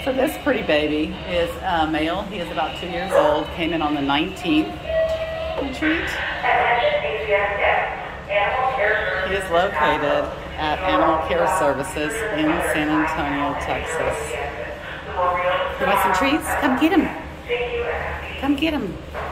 So this pretty baby is a male. He is about 2 years old. Came in on the 19th. Treat. He is located at Animal Care Services in San Antonio, Texas. You want some treats? Come get him. Come get him.